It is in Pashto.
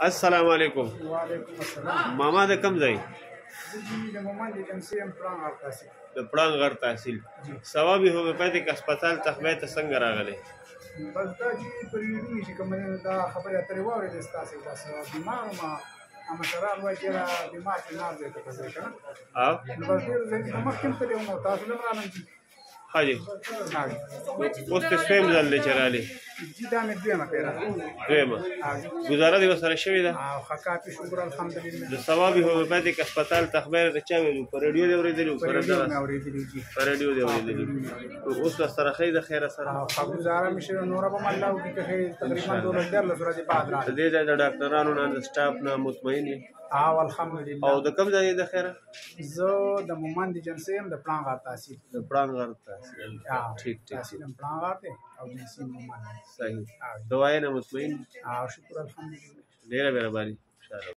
السلام علیکم. وعلیکم السلام. ماما د کم ځای؟ د مومند جنسی ام پلان ورتاسي د پړانګ غر تحصیل. ثوابي هومیوپیتیک هسپتال تخبې ته څنګه راغلی؟ بس دا چې پر ویډیو چې کوم دا خبره اترې واورېدې ستاسې بس بیمار وم امشران وایي چې بیمار چې نار ځای ته پسې که نه او نو بس ډېر ځای کې مخکې هم تللی وم او تاسو هم رالم ښه جي. اوس ته سویم ځل دی چې رالې؟ جي دا مې دویمه پیره دویمه ګزاره دې ورسره شوې ده؟ او ښه کافي شکر الحمدلله. د ثوابي هومیوپیتیک هسپتال تخبیر د چا ویلو؟ په رېډیو دې اورېدلي؟ په رېډیو مې اورېدلي جي. په رېډیو دې اورېدلي. اوس سره ښه د خیره سره او ښه ګزاره مې شوې نوره به م الله وکړي که ښې تقریبا 12 ورځې بعد د راغلم. دې ځای د ډاکټرانو نه د سټاف نه مطمئن یې؟ او الحمدلله. او د کوم ځای د خیره؟ زه د مومند جنسی یم د پړانګ غر تحصیل. د پړانګ غر تحصیل. ټیک ټیک تحصیل یم پړانګ غر دی او جنسی مومند. صحیح. دوايي نه مطمئن؟ او شکر الحمدلله. ډېره مهرباني.